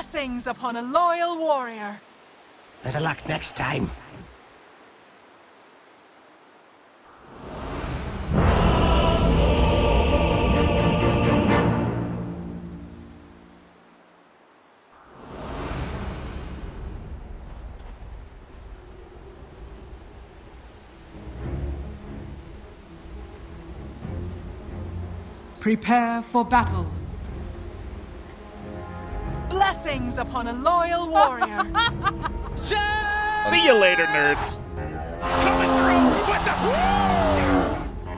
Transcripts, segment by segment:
Blessings upon a loyal warrior. Better luck next time. Prepare for battle. Blessings upon a loyal warrior. See you later, nerds. Coming through! What the?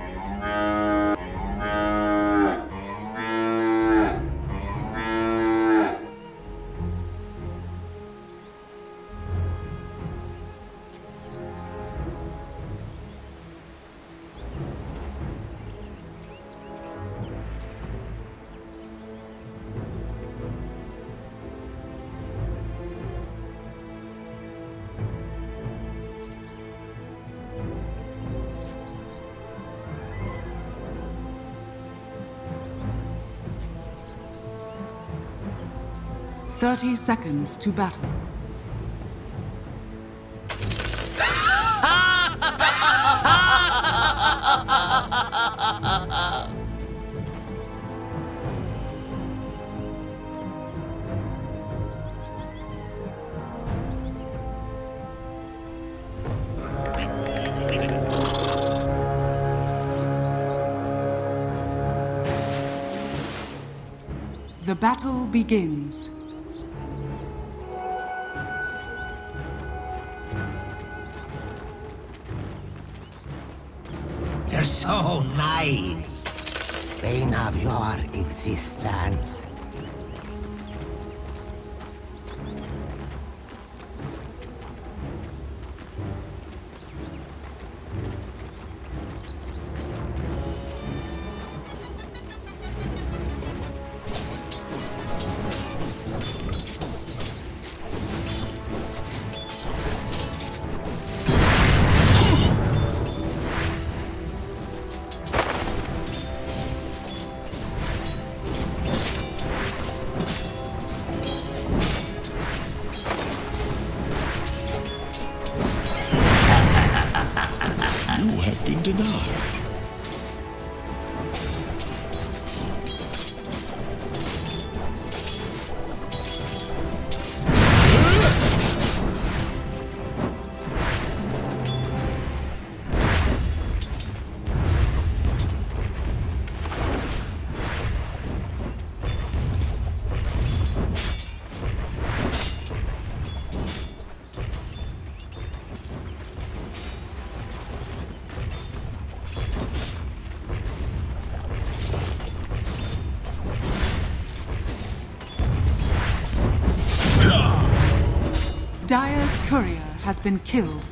"30 seconds to battle." The battle begins. You're so nice. Bane of your existence. You have been denied. Dire's courier has been killed.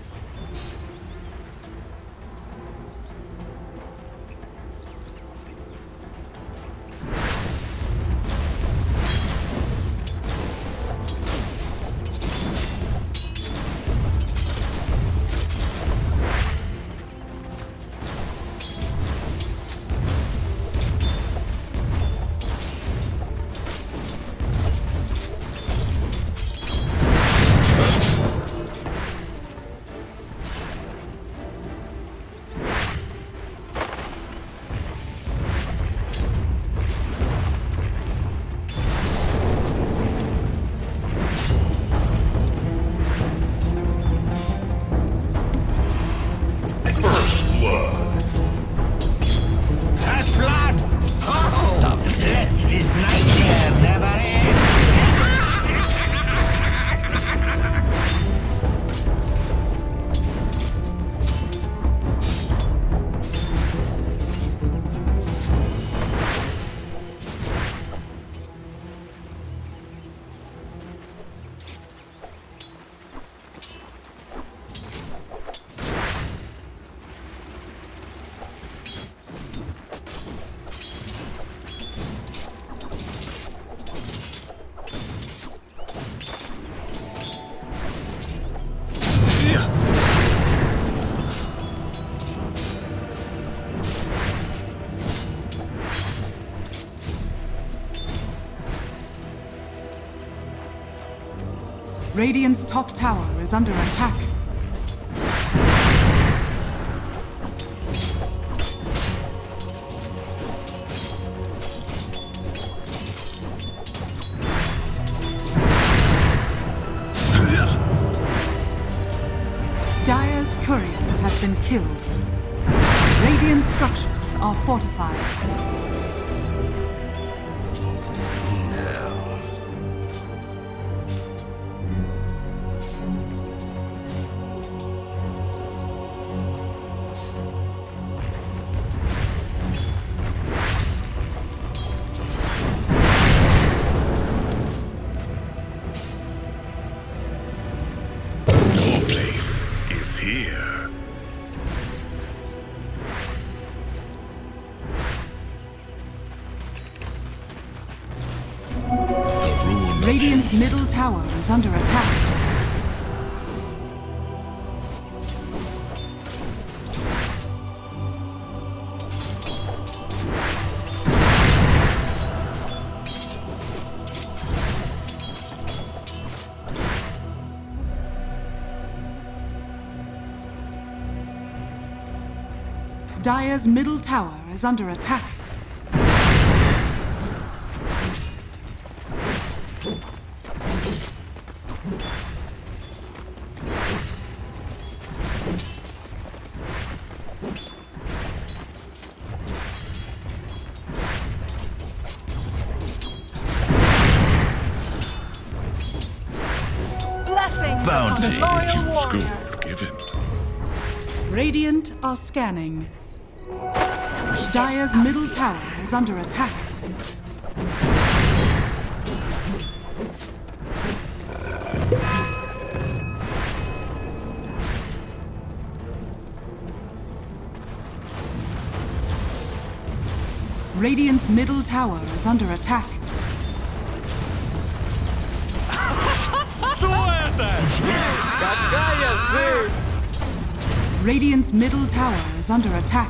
Radiant's top tower is under attack. Dire's courier has been killed. Radiant structures are fortified. Your place is here. The rune of Radiant's haste. middle tower is under attack. Dire's middle tower is under attack. Blessings upon Bounty. a loyal warrior. School given. Radiant are scanning. Dire's middle tower is under attack. Radiant's middle tower is under attack. Radiant's middle tower is under attack.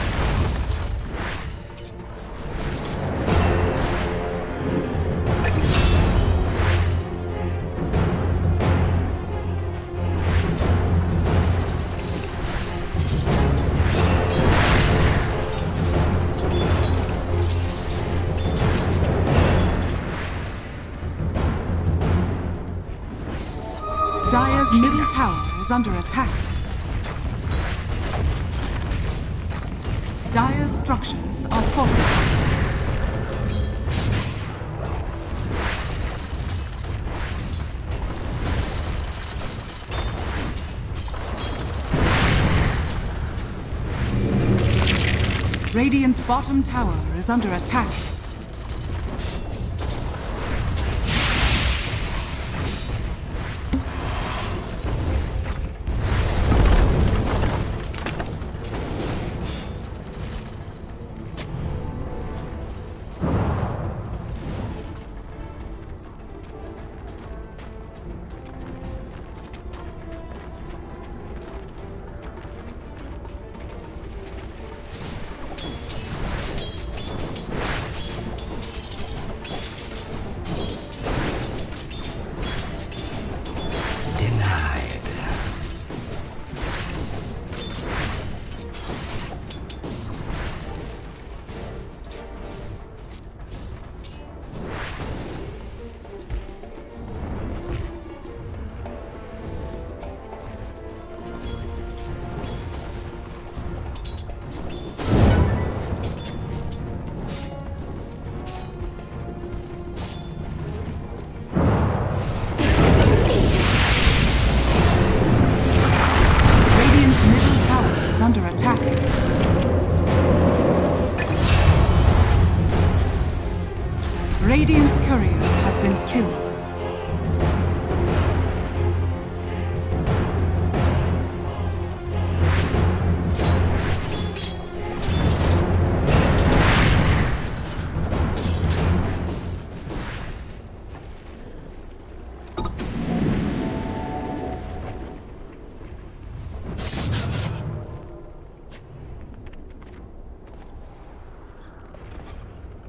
Dire's middle tower is under attack. Dire's structures are fortified. Radiant's bottom tower is under attack. Denied. Radiant's middle tower is under attack. Radiant's courier has been killed.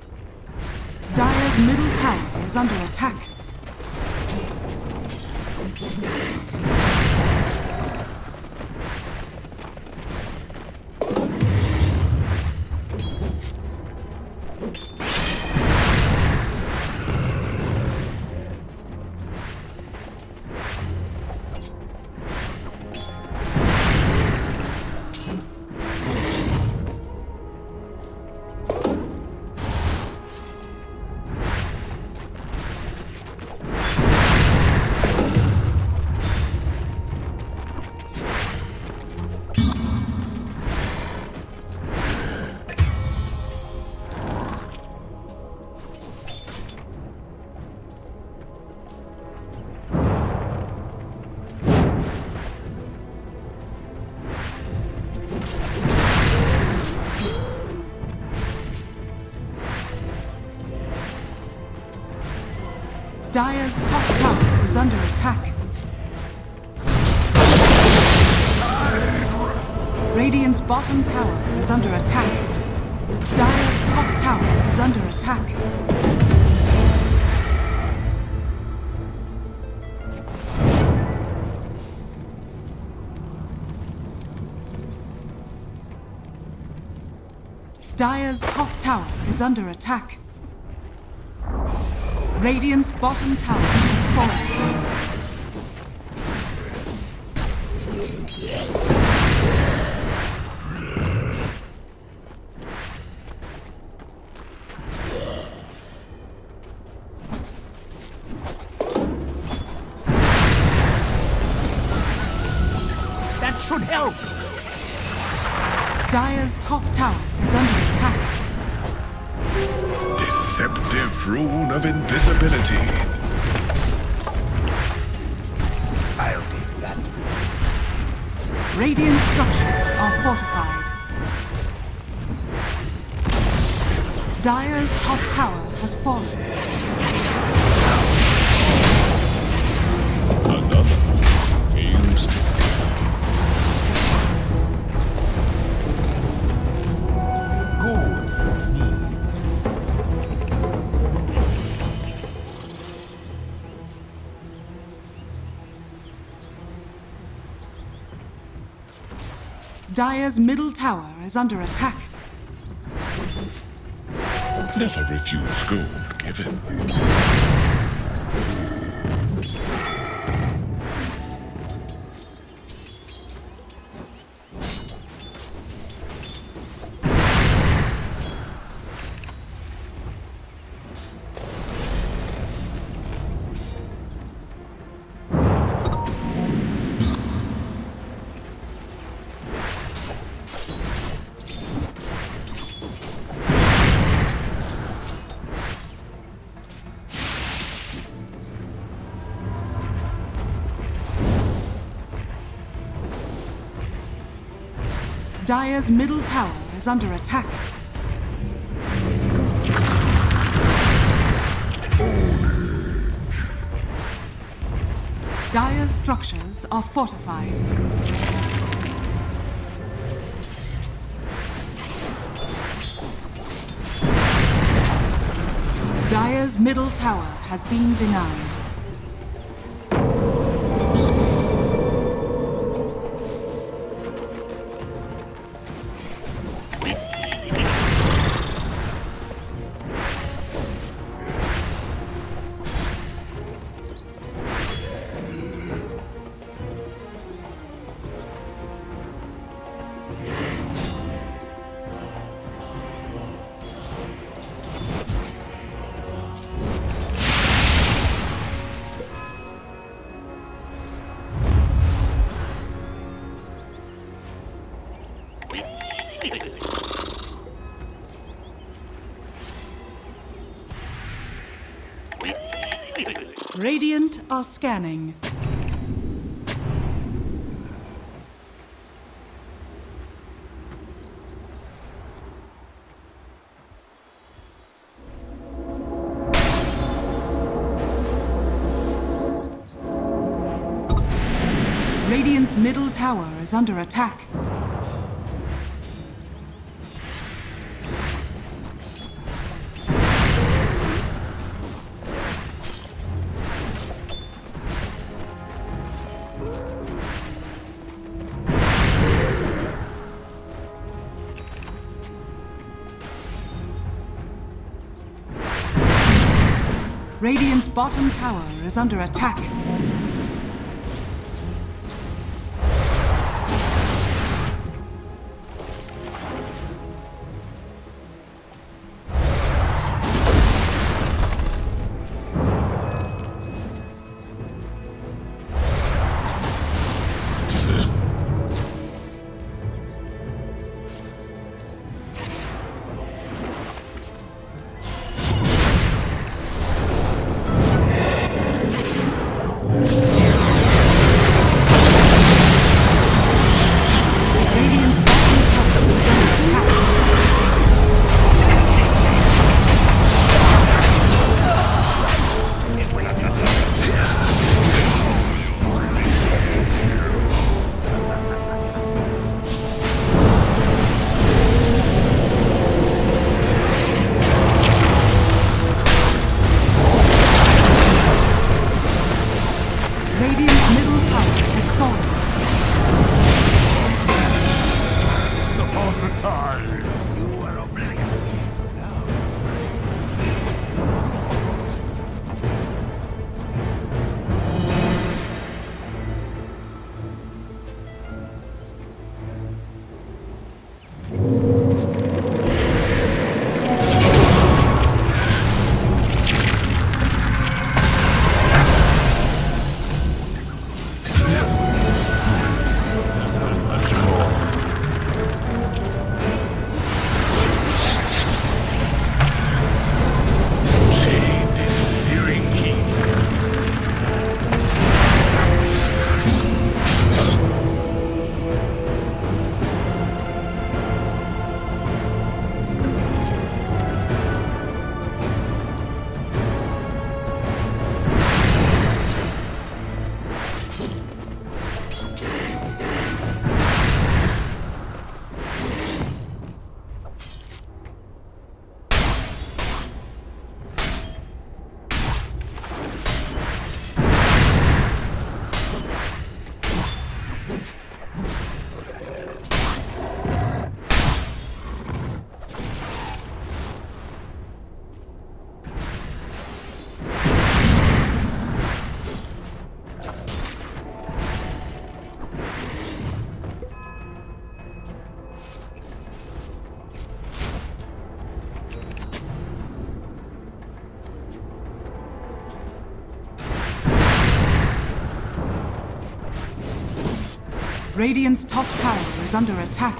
Dire's middle tower is under attack. Dire's top tower is under attack. Radiant's bottom tower is under attack. Dire's top tower is under attack. Dire's top tower is under attack. Radiant's bottom tower has fallen. That should help. Dire's top tower is under attack. Deceptive rune of invisibility. I'll take that. Radiant structures are fortified. Dire's top tower has fallen. Another aims to see. Gold for me. Dire's middle tower is under attack. Never refuse gold given. Dire's middle tower is under attack. Dire's structures are fortified. Dire's middle tower has been denied. Radiant are scanning. Radiant's middle tower is under attack. Radiant's bottom tower is under attack. Radiant's top tower is under attack.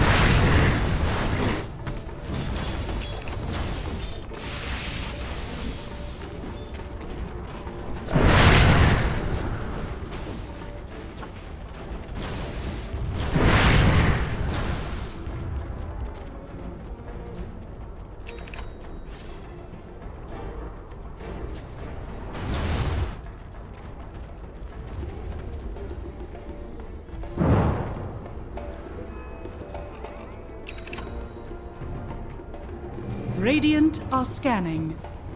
Radiant are scanning.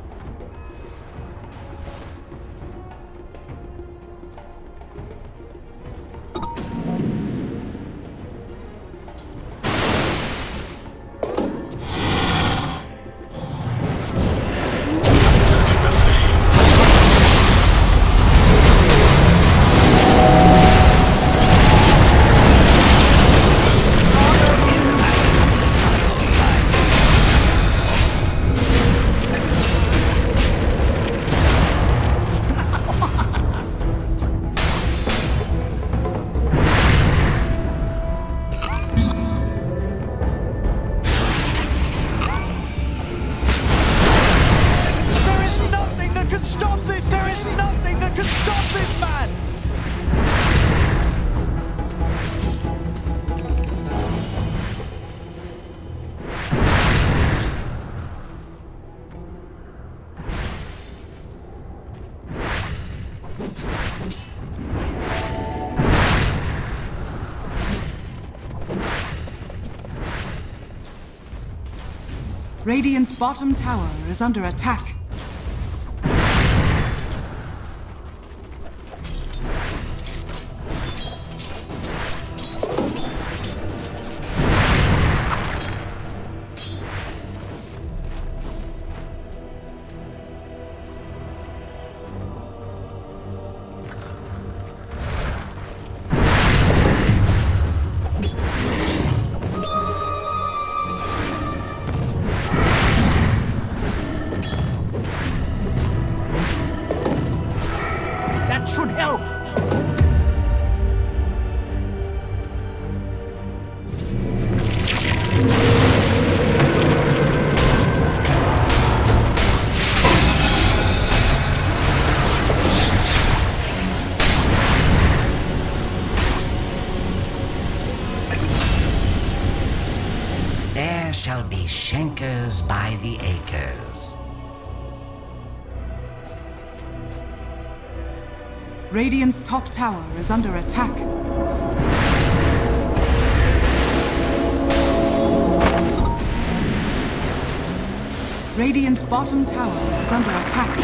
Radiant's bottom tower is under attack. Shankers by the acres. Radiant's top tower is under attack. Radiant's bottom tower is under attack.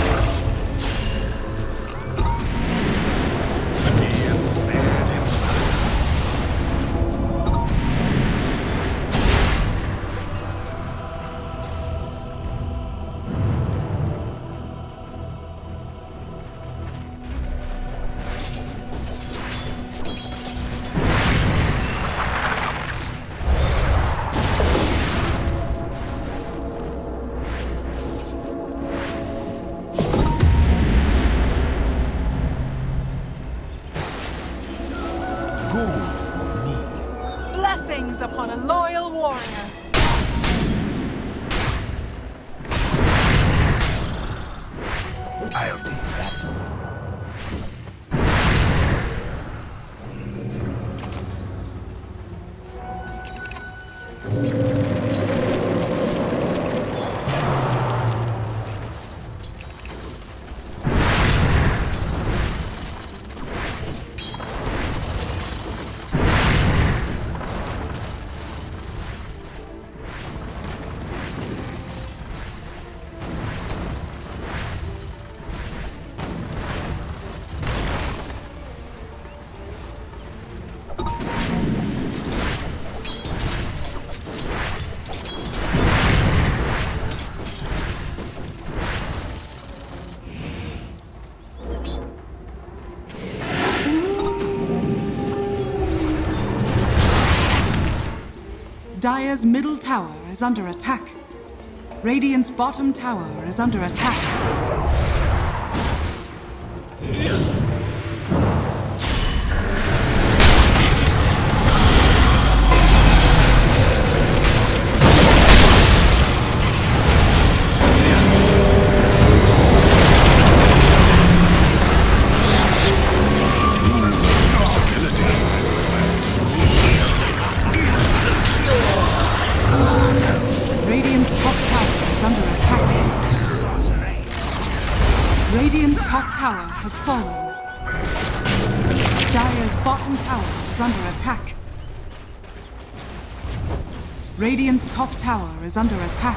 Blessings upon a loyal warrior. I'll take that. Dire's middle tower is under attack. Radiant's bottom tower is under attack. Radiant's top tower is under attack. Radiant's top tower has fallen. Dire's bottom tower is under attack. Radiant's top tower is under attack.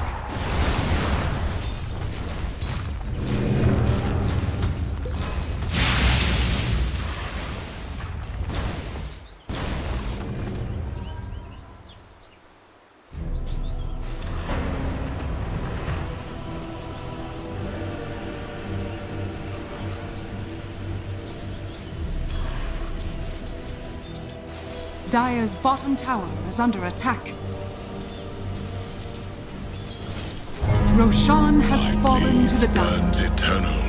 Dire's bottom tower is under attack. Roshan has fallen to the dark. Burns eternal.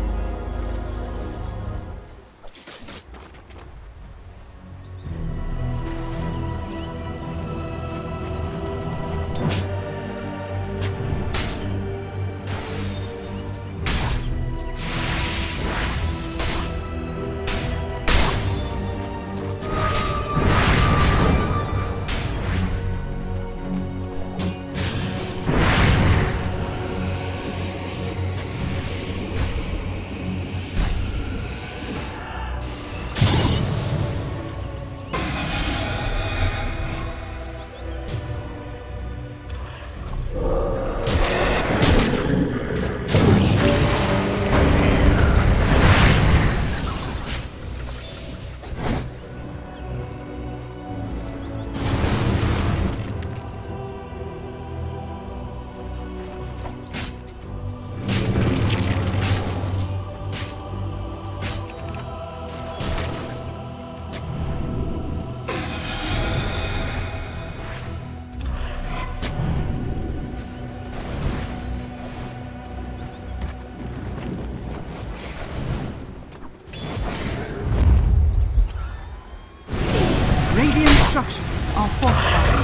Radiant structures are fortified.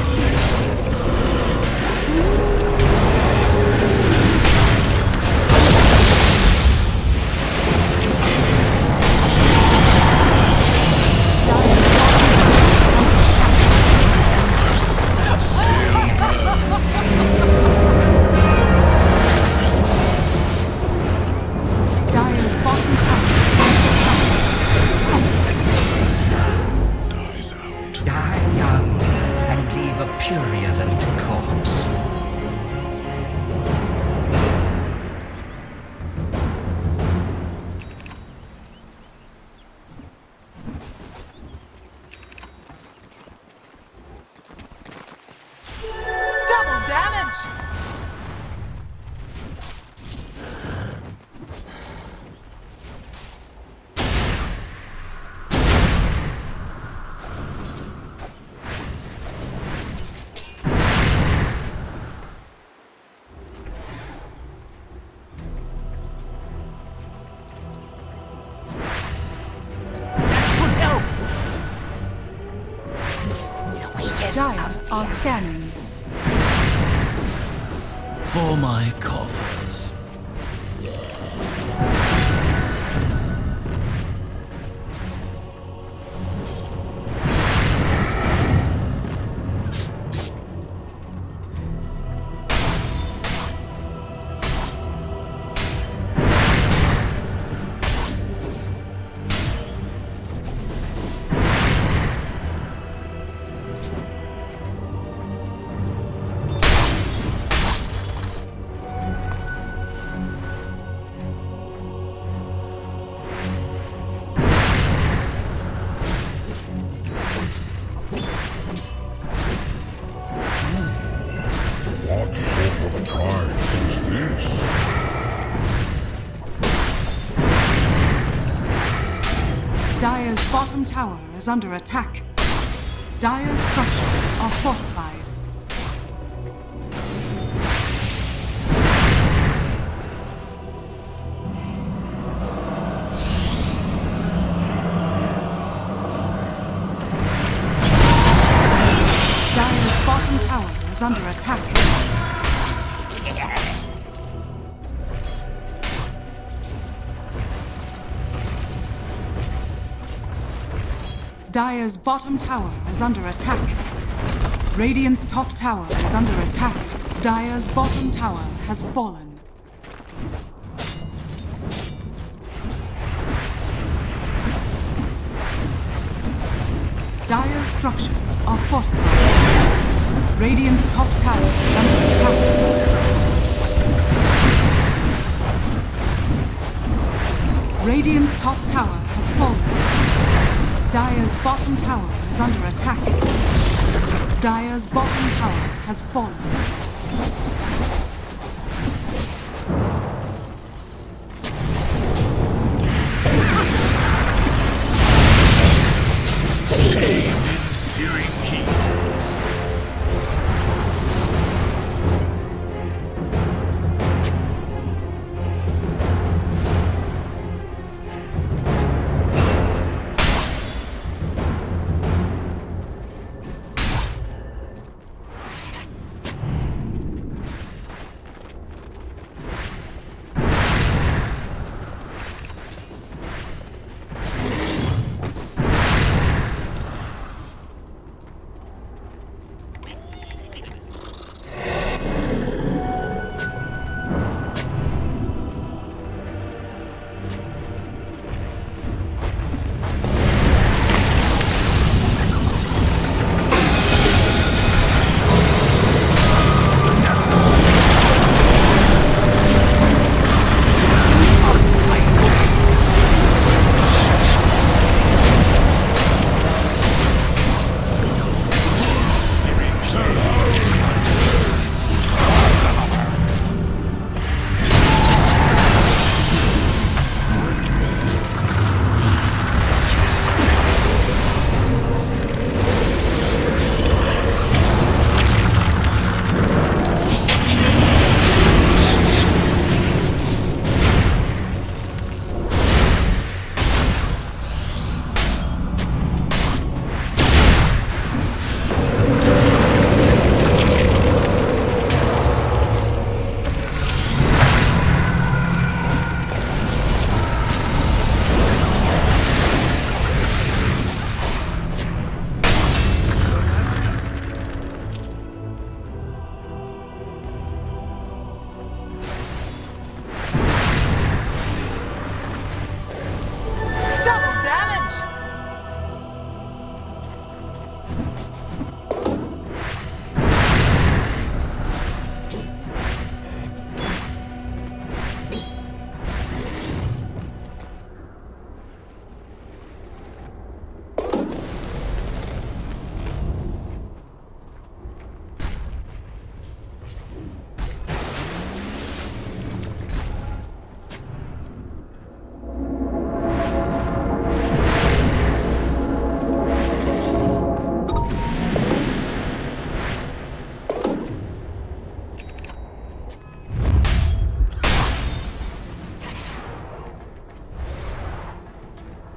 are scanning. For my coffers. What sort of prize is this? Dire's bottom tower is under attack. Dire's structures are fortified. Dire's bottom tower is under attack. Dire's bottom tower is under attack. Radiant's top tower is under attack. Dire's bottom tower has fallen. Dire's structures are fortified. Radiant's top tower is under attack. Radiant's top tower has fallen. Dire's bottom tower is under attack. Dire's bottom tower has fallen. Searing heat.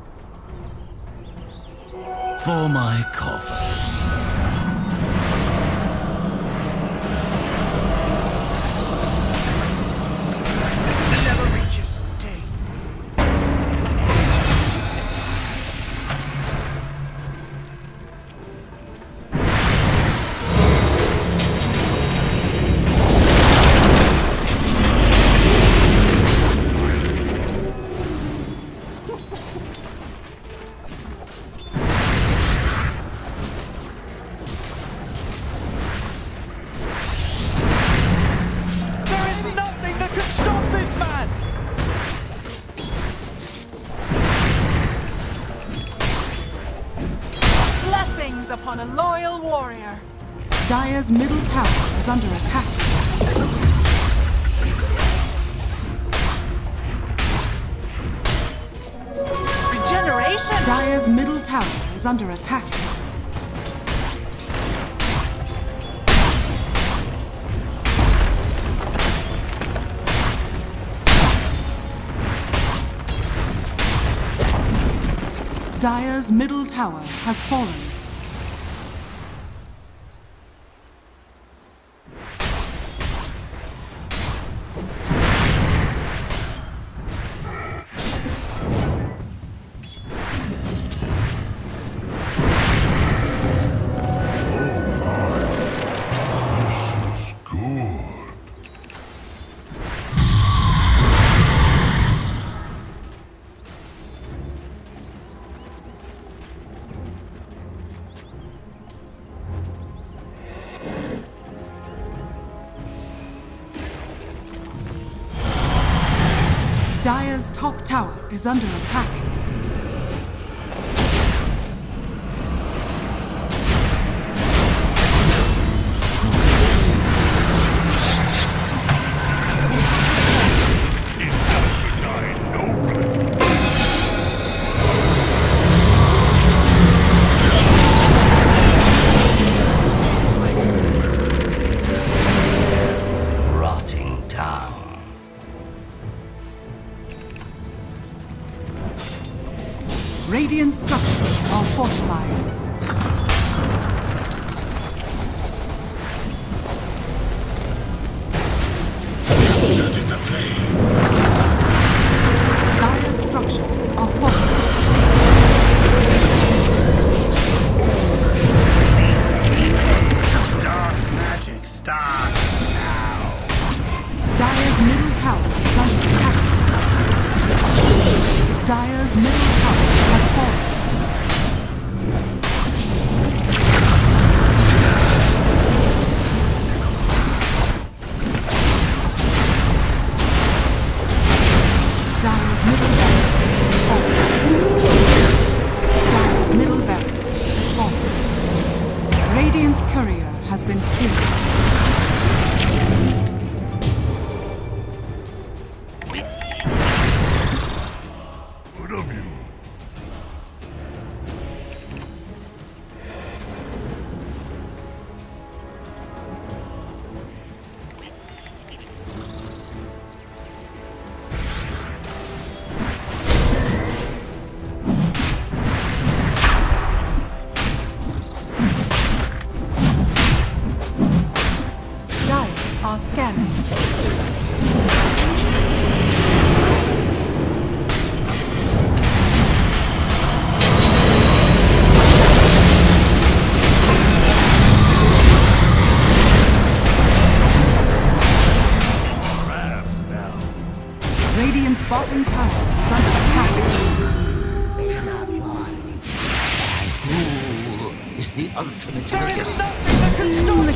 For my coffers. brings upon a loyal warrior. Dire's middle tower is under attack. Regeneration! Dire's middle tower is under attack. Dire's middle tower has fallen. This is good. Dire's top tower is under attack. Rotting tongue. Radiant structures are fortified. Dead in the flame. Dire's structures are fortified. Dark magic starts now. Dire's middle tower is under attack. Dire's middle tower has fallen. Dire's middle barracks has fallen. Dire's middle barracks has fallen. Radiant's courier has been killed. Good of you. Dire are scanning. Crabs now. Radiant's bottom tower is under attack. Who is the ultimate There is risk? nothing that can stop